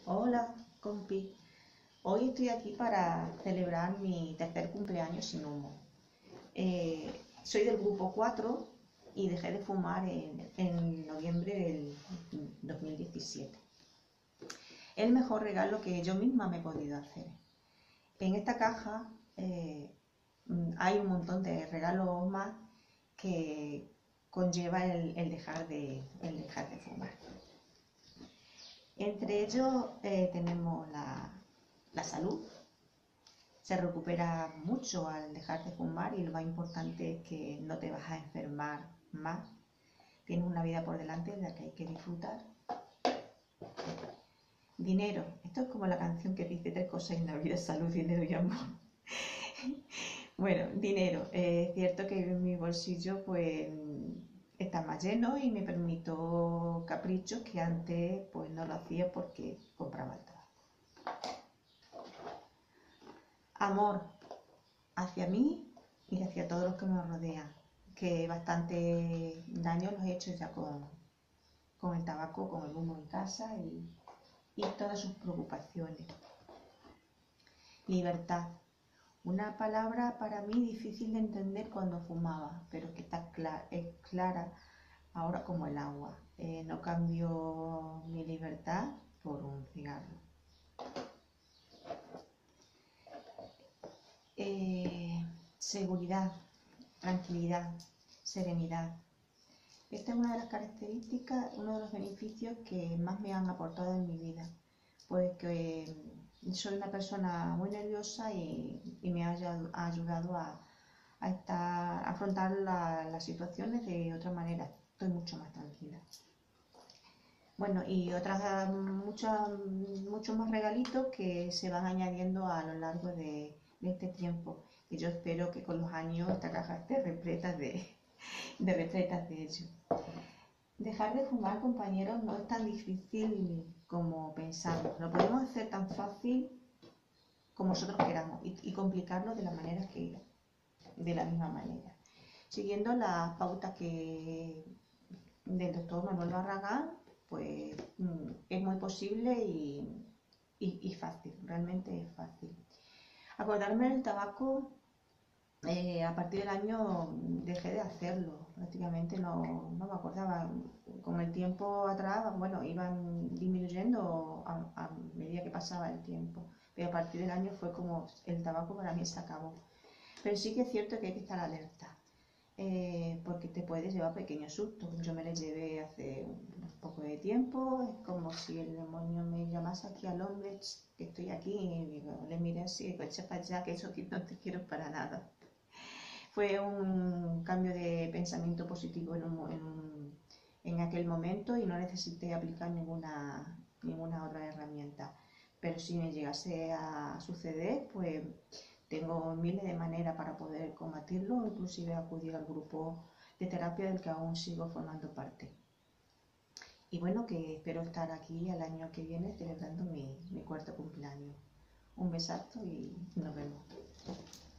Hola, compi. Hoy estoy aquí para celebrar mi tercer cumpleaños sin humo. Soy del grupo 4 y dejé de fumar en noviembre del 2017. El mejor regalo que yo misma me he podido hacer. En esta caja hay un montón de regalos más que conlleva el dejar de fumar. Entre ellos tenemos la salud. Se recupera mucho al dejar de fumar y lo más importante es que no te vas a enfermar más. Tienes una vida por delante de la que hay que disfrutar. Dinero. Esto es como la canción que dice tres cosas en la vida: salud, dinero y amor. Bueno, dinero. Es cierto que mi bolsillo pues está más lleno y me permito caprichos que antes pues no lo hacía porque compraba el tabaco. Amor hacia mí y hacia todos los que me rodean, que bastante daño los he hecho ya con el tabaco, con el humo en casa y todas sus preocupaciones. Libertad. Una palabra para mí difícil de entender cuando fumaba, pero que es clara ahora como el agua. No cambio mi libertad por un cigarro. Seguridad, tranquilidad, serenidad. Esta es una de las características, uno de los beneficios que más me han aportado en mi vida, pues que soy una persona muy nerviosa y me ha ayudado a afrontar las situaciones de otra manera. Estoy mucho más tranquila. Bueno, y muchos más regalitos que se van añadiendo a lo largo de este tiempo. Y yo espero que con los años esta caja esté repleta de recetas de ello. Dejar de fumar, compañeros, no es tan difícil como pensamos. Lo podemos hacer tan fácil como nosotros queramos y complicarlo de la misma manera. Siguiendo las pautas del doctor Manuel Barragán, pues es muy posible y fácil, realmente es fácil. Acordarme del tabaco, a partir del año dejé de hacerlo, prácticamente no me acordaba. Con el tiempo atrás, bueno, iban disminuyendo a medida que pasaba el tiempo, pero a partir del año fue como el tabaco para mí se acabó. Pero sí que es cierto que hay que estar alerta, porque te puedes llevar pequeños sustos. Yo me les llevé hace un poco de tiempo, es como si el demonio me llamase aquí al hombre, que estoy aquí, y digo, le miré así, pues echa para allá, que eso aquí no te quiero para nada. Fue un cambio de pensamiento positivo en aquel momento y no necesité aplicar ninguna otra herramienta. Pero si me llegase a suceder, pues tengo miles de maneras para poder combatirlo, inclusive acudir al grupo de terapia del que aún sigo formando parte. Y bueno, que espero estar aquí el año que viene celebrando mi cuarto cumpleaños. Un besazo y nos vemos.